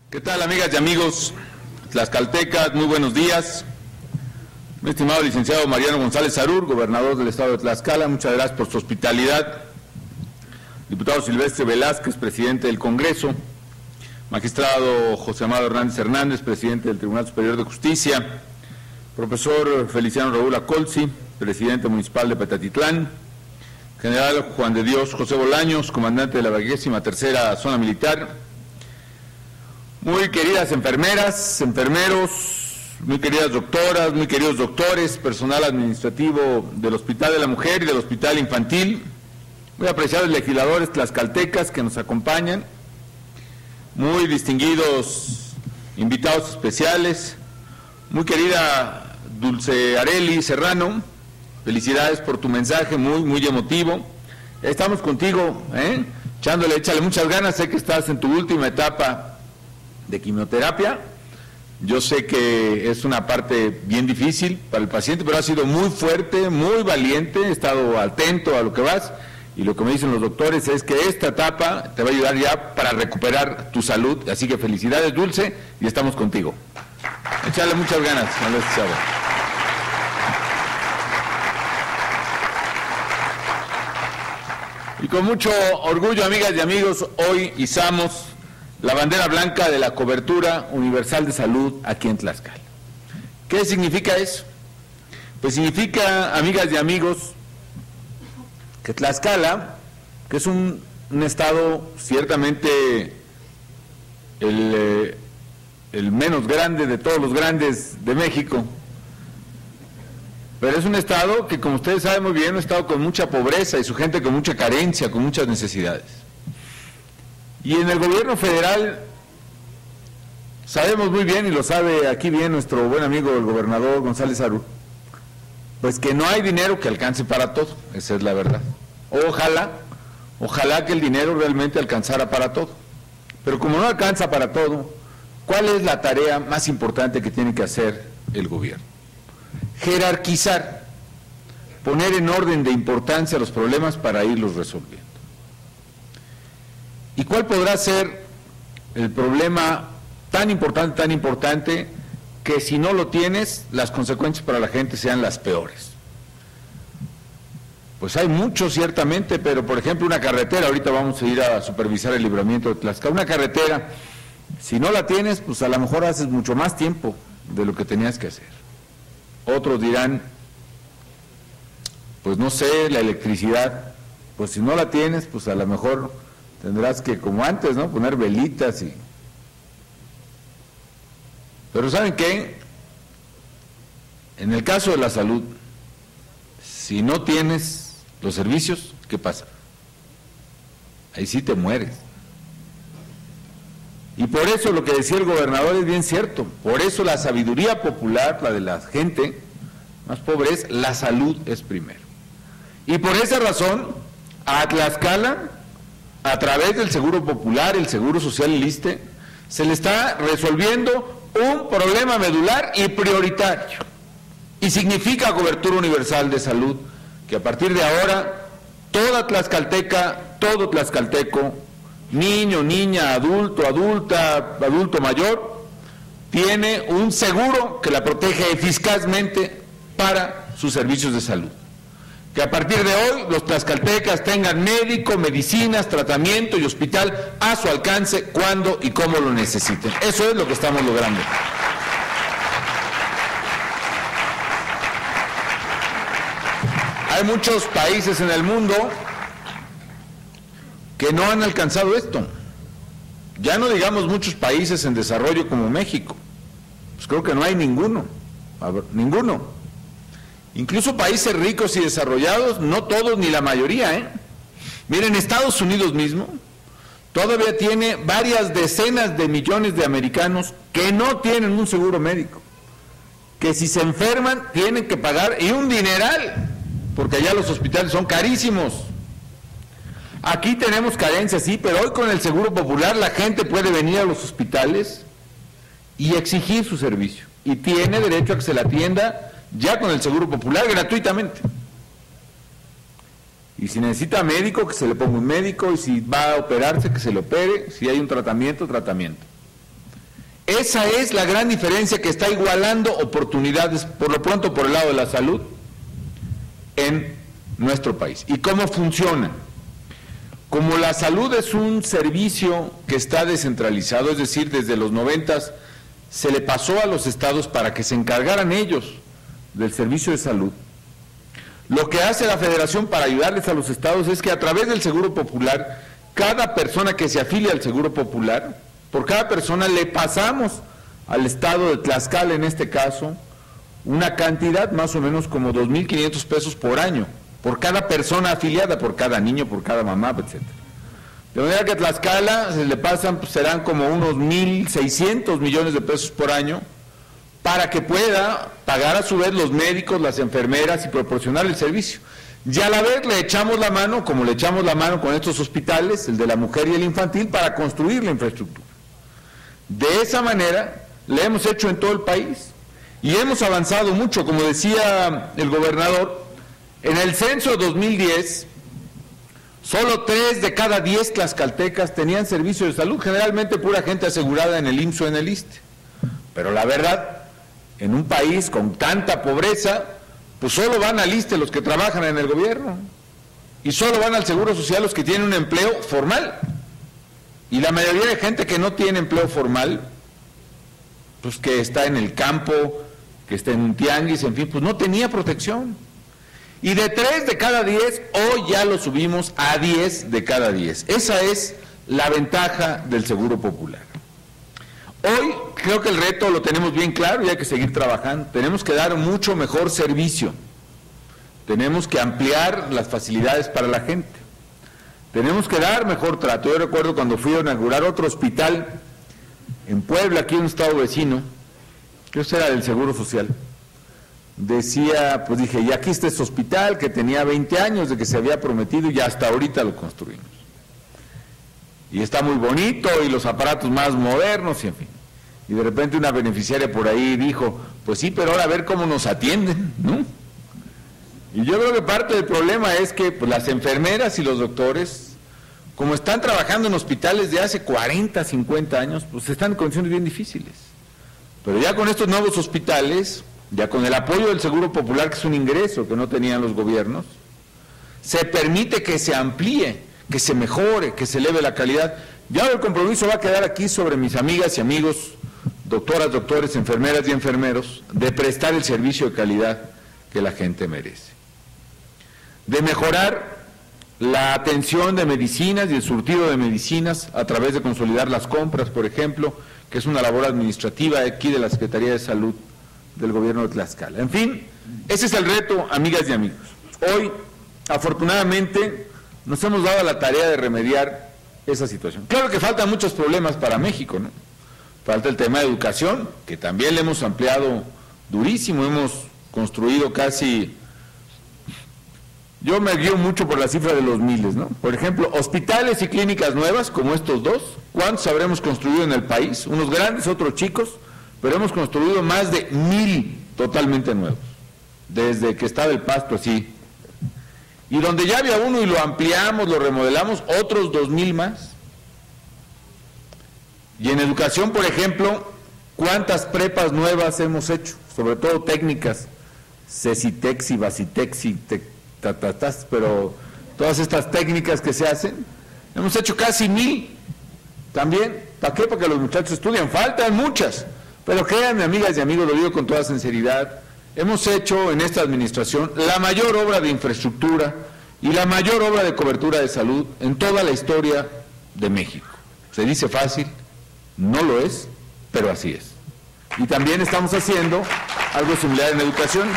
¿Qué tal, amigas y amigos tlaxcaltecas? Muy buenos días. Mi estimado licenciado Mariano González Sarur, gobernador del estado de Tlaxcala, muchas gracias por su hospitalidad. Diputado Silvestre Velázquez, presidente del Congreso. Magistrado José Amado Hernández, presidente del Tribunal Superior de Justicia. Profesor Feliciano Raúl Acolsi, presidente municipal de Petatitlán. General Juan de Dios José Bolaños, comandante de la 23ª Zona Militar. Muy queridas enfermeras, enfermeros, muy queridas doctoras, muy queridos doctores, personal administrativo del Hospital de la Mujer y del Hospital Infantil, muy apreciados legisladores tlaxcaltecas que nos acompañan, muy distinguidos invitados especiales, muy querida Dulce Areli Serrano, felicidades por tu mensaje muy emotivo. Estamos contigo, échale muchas ganas, sé que estás en tu última etapa de quimioterapia. Yo sé que es una parte bien difícil para el paciente, pero ha sido muy fuerte, muy valiente, he estado atento a lo que vas, y lo que me dicen los doctores es que esta etapa te va a ayudar ya para recuperar tu salud, así que felicidades, Dulce, y estamos contigo. Échale muchas ganas, chavo. Y con mucho orgullo, amigas y amigos, hoy izamos la bandera blanca de la cobertura universal de salud aquí en Tlaxcala. ¿Qué significa eso? Pues significa, amigas y amigos, que Tlaxcala, que es un estado ciertamente el menos grande de todos los grandes de México, pero es un estado que, como ustedes saben muy bien, es un estado con mucha pobreza y su gente con mucha carencia, con muchas necesidades. Y en el gobierno federal sabemos muy bien, y lo sabe aquí bien nuestro buen amigo el gobernador González Sarur, pues que no hay dinero que alcance para todo, esa es la verdad. Ojalá que el dinero realmente alcanzara para todo. Pero como no alcanza para todo, ¿cuál es la tarea más importante que tiene que hacer el gobierno? Jerarquizar, poner en orden de importancia los problemas para irlos resolviendo. ¿Y cuál podrá ser el problema tan importante, que si no lo tienes, las consecuencias para la gente sean las peores? Pues hay muchos ciertamente, pero por ejemplo una carretera, ahorita vamos a ir a supervisar el libramiento de Tlaxcala, una carretera, si no la tienes, pues a lo mejor haces mucho más tiempo de lo que tenías que hacer. Otros dirán, pues no sé, la electricidad, pues si no la tienes, pues a lo mejor tendrás que, como antes, ¿no?, poner velitas y... Pero ¿saben qué? En el caso de la salud, si no tienes los servicios, ¿qué pasa? Ahí sí te mueres. Y por eso lo que decía el gobernador es bien cierto, por eso la sabiduría popular, la de la gente más pobre, es la salud es primero. Y por esa razón, a Tlaxcala, a través del Seguro Popular, el Seguro Social y el ISSSTE, se le está resolviendo un problema medular y prioritario. Y significa cobertura universal de salud, que a partir de ahora, toda tlaxcalteca, todo tlaxcalteco, niño, niña, adulto, adulta, adulto mayor, tiene un seguro que la protege eficazmente para sus servicios de salud. Que a partir de hoy los tlaxcaltecas tengan médico, medicinas, tratamiento y hospital a su alcance cuando y cómo lo necesiten. Eso es lo que estamos logrando. Hay muchos países en el mundo que no han alcanzado esto. Ya no digamos muchos países en desarrollo como México. Pues creo que no hay ninguno. Ninguno. Incluso países ricos y desarrollados, no todos ni la mayoría, Miren, Estados Unidos mismo todavía tiene varias decenas de millones de americanos que no tienen un seguro médico, que si se enferman tienen que pagar, y un dineral, porque allá los hospitales son carísimos. Aquí tenemos carencias, sí, pero hoy con el Seguro Popular la gente puede venir a los hospitales y exigir su servicio, y tiene derecho a que se le atienda ya con el Seguro Popular gratuitamente. Y si necesita médico, que se le ponga un médico, y si va a operarse, que se le opere, si hay un tratamiento, tratamiento. Esa es la gran diferencia que está igualando oportunidades, por lo pronto por el lado de la salud, en nuestro país. ¿Y cómo funciona? Como la salud es un servicio que está descentralizado, es decir, desde los 90 se le pasó a los estados para que se encargaran ellos del servicio de salud. Lo que hace la Federación para ayudarles a los estados es que a través del Seguro Popular, cada persona que se afilia al Seguro Popular, por cada persona le pasamos al estado de Tlaxcala, en este caso, una cantidad más o menos como 2,500 pesos por año, por cada persona afiliada, por cada niño, por cada mamá, etc. De manera que a Tlaxcala se le pasan, pues, serán como unos 1,600 millones de pesos por año, para que pueda pagar a su vez los médicos, las enfermeras y proporcionar el servicio. Y a la vez le echamos la mano, como le echamos la mano con estos hospitales, el de la mujer y el infantil, para construir la infraestructura. De esa manera le hemos hecho en todo el país y hemos avanzado mucho. Como decía el gobernador, en el censo de 2010, solo 3 de cada 10 tlaxcaltecas tenían servicio de salud, generalmente pura gente asegurada en el IMSS o en el ISSSTE. Pero la verdad, en un país con tanta pobreza, pues solo van al ISSSTE los que trabajan en el gobierno, y solo van al Seguro Social los que tienen un empleo formal. Y la mayoría de gente que no tiene empleo formal, pues que está en el campo, que está en un tianguis, en fin, pues no tenía protección. Y de 3 de cada 10, hoy ya lo subimos a 10 de cada 10. Esa es la ventaja del Seguro Popular. Hoy creo que el reto lo tenemos bien claro y hay que seguir trabajando. Tenemos que dar mucho mejor servicio. Tenemos que ampliar las facilidades para la gente. Tenemos que dar mejor trato. Yo recuerdo cuando fui a inaugurar otro hospital en Puebla, aquí en un estado vecino, que eso era del Seguro Social. Decía, pues dije, y aquí está este hospital que tenía 20 años de que se había prometido y hasta ahorita lo construimos. Y está muy bonito y los aparatos más modernos y en fin. Y de repente una beneficiaria por ahí dijo, pues sí, pero ahora a ver cómo nos atienden, ¿no? Y yo creo que parte del problema es que pues, las enfermeras y los doctores, como están trabajando en hospitales de hace 40, 50 años, pues están en condiciones bien difíciles. Pero ya con estos nuevos hospitales, ya con el apoyo del Seguro Popular, que es un ingreso que no tenían los gobiernos, se permite que se amplíe, que se mejore, que se eleve la calidad. Ya el compromiso va a quedar aquí sobre mis amigas y amigos, doctoras, doctores, enfermeras y enfermeros, de prestar el servicio de calidad que la gente merece. De mejorar la atención de medicinas y el surtido de medicinas a través de consolidar las compras, por ejemplo, que es una labor administrativa aquí de la Secretaría de Salud del Gobierno de Tlaxcala. En fin, ese es el reto, amigas y amigos. Hoy, afortunadamente, nos hemos dado la tarea de remediar esa situación. Claro que faltan muchos problemas para México, ¿no? Falta el tema de educación, que también le hemos ampliado durísimo, hemos construido casi... Yo me guío mucho por la cifra de los miles, ¿no? Por ejemplo, hospitales y clínicas nuevas, como estos dos, ¿cuántos habremos construido en el país? Unos grandes, otros chicos, pero hemos construido más de 1,000 totalmente nuevos, desde que estaba el pasto así. Y donde ya había uno y lo ampliamos, lo remodelamos, otros 2,000 más. Y en educación, por ejemplo, ¿cuántas prepas nuevas hemos hecho? Sobre todo técnicas, Cecitexi, Basitexi, pero todas estas técnicas que se hacen, hemos hecho casi 1,000 también. ¿Para qué? Para que los muchachos estudien. Faltan muchas, pero créanme, amigas y amigos, lo digo con toda sinceridad, hemos hecho en esta administración la mayor obra de infraestructura y la mayor obra de cobertura de salud en toda la historia de México. Se dice fácil, no lo es, pero así es. Y también estamos haciendo algo similar en educación.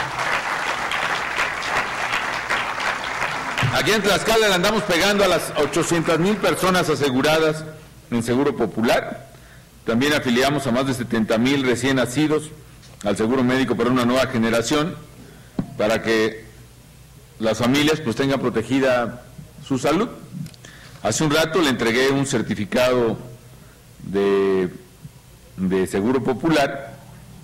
Aquí en Tlaxcala le andamos pegando a las 800,000 personas aseguradas en Seguro Popular. También afiliamos a más de 70,000 recién nacidos al seguro médico para una nueva generación, para que las familias pues tengan protegida su salud. Hace un rato le entregué un certificado de Seguro Popular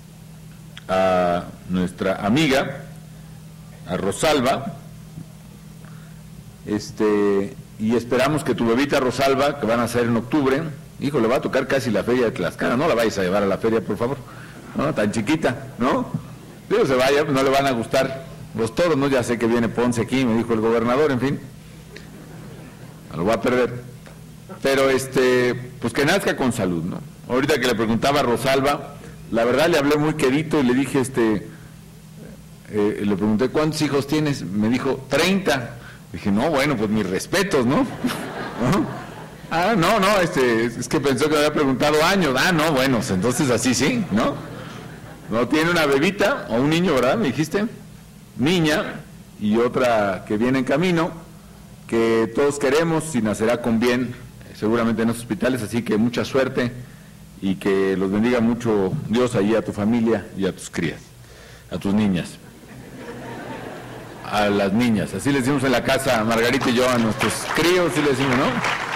a nuestra amiga, a Rosalba, y esperamos que tu bebita Rosalba, que van a hacer en octubre, Hijo, le va a tocar casi la feria de Tlaxcala, no la vayas a llevar a la feria, por favor, ¿no? Tan chiquita, ¿no? Digo, se vaya, pues no le van a gustar los toros, ¿no? Ya sé que viene Ponce aquí, me dijo el gobernador, en fin, lo va a perder. Pero pues que nazca con salud, ¿no? Ahorita que le preguntaba a Rosalba, la verdad le hablé muy quedito y le dije, le pregunté, ¿cuántos hijos tienes? Me dijo, 30. Dije, no, bueno, pues mis respetos, ¿no? ¿No? Ah, no, es que pensó que me había preguntado años. Ah, no, bueno, entonces así sí, ¿no? No, tiene una bebita o un niño, ¿verdad? Me dijiste. Niña y otra que viene en camino, que todos queremos y nacerá con bien, seguramente en los hospitales, así que mucha suerte y que los bendiga mucho Dios ahí a tu familia y a tus crías, a tus niñas. A las niñas, así le decimos en la casa, Margarita y yo, a nuestros críos, sí le decimos, ¿no?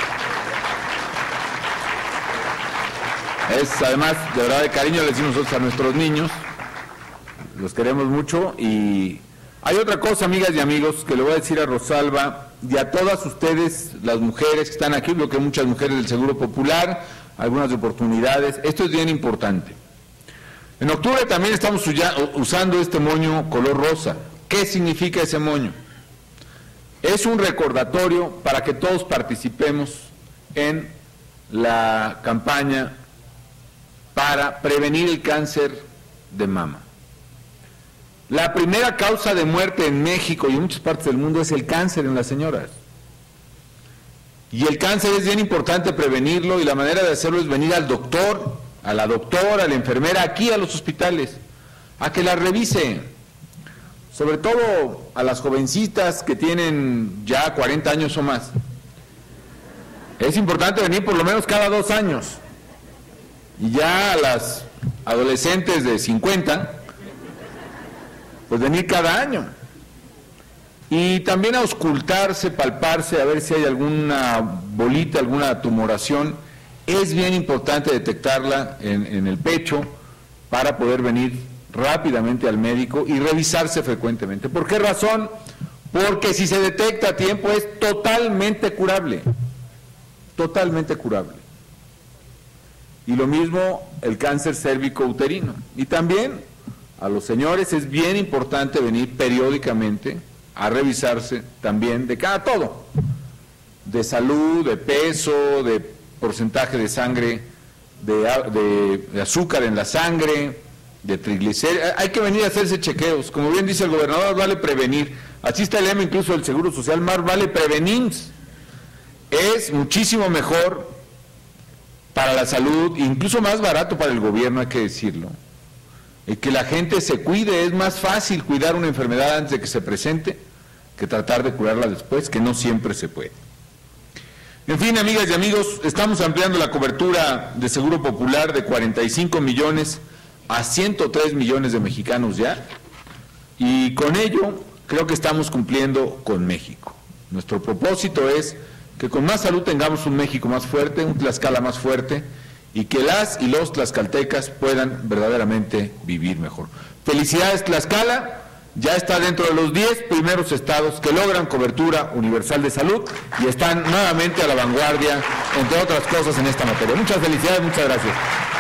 Es además, de verdad, de cariño le decimos nosotros a nuestros niños, los queremos mucho. Y hay otra cosa, amigas y amigos, que le voy a decir a Rosalba y a todas ustedes, las mujeres que están aquí, bloqueo muchas mujeres del Seguro Popular, algunas de oportunidades, esto es bien importante. En octubre también estamos usando este moño color rosa. ¿Qué significa ese moño? Es un recordatorio para que todos participemos en la campaña para prevenir el cáncer de mama. La primera causa de muerte en México y en muchas partes del mundo es el cáncer en las señoras. Y el cáncer es bien importante prevenirlo, y la manera de hacerlo es venir al doctor, a la doctora, a la enfermera, aquí a los hospitales, a que la revise. Sobre todo a las jovencitas que tienen ya 40 años o más. Es importante venir por lo menos cada 2 años. Y ya a las adolescentes de 50, pues venir cada año. Y también a auscultarse, palparse, a ver si hay alguna bolita, alguna tumoración. Es bien importante detectarla en el pecho para poder venir rápidamente al médico y revisarse frecuentemente. ¿Por qué razón? Porque si se detecta a tiempo es totalmente curable, totalmente curable. Y lo mismo el cáncer cérvico-uterino. Y también a los señores es bien importante venir periódicamente a revisarse también de cada todo, de salud, de peso, de porcentaje de sangre, de azúcar en la sangre, de triglicéridos. Hay que venir a hacerse chequeos. Como bien dice el gobernador, vale prevenir. Así está el lema incluso del Seguro Social, más vale prevenir. Es muchísimo mejor para la salud, incluso más barato para el gobierno, hay que decirlo. El que la gente se cuide, es más fácil cuidar una enfermedad antes de que se presente que tratar de curarla después, que no siempre se puede. En fin, amigas y amigos, estamos ampliando la cobertura de Seguro Popular de 45 millones a 103 millones de mexicanos ya, y con ello creo que estamos cumpliendo con México. Nuestro propósito es que con más salud tengamos un México más fuerte, un Tlaxcala más fuerte, y que las y los tlaxcaltecas puedan verdaderamente vivir mejor. Felicidades, Tlaxcala, ya está dentro de los 10 primeros estados que logran cobertura universal de salud y están nuevamente a la vanguardia, entre otras cosas, en esta materia. Muchas felicidades, muchas gracias.